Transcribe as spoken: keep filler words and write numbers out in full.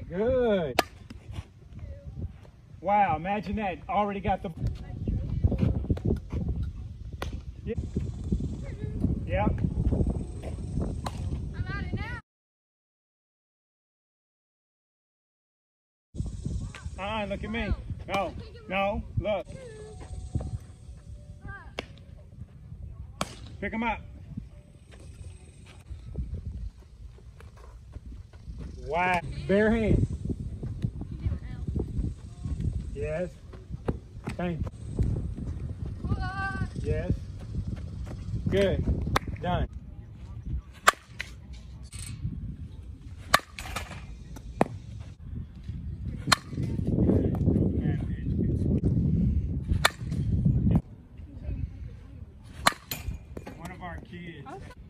Good. Wow, imagine that. Already got the... Yep. Yep. I'm at it now. Uh-uh, look at me. No, no, look. Pick him up. Wow. Bare hands. Yes. Thank you. Yes. Good. Done. One of our kids.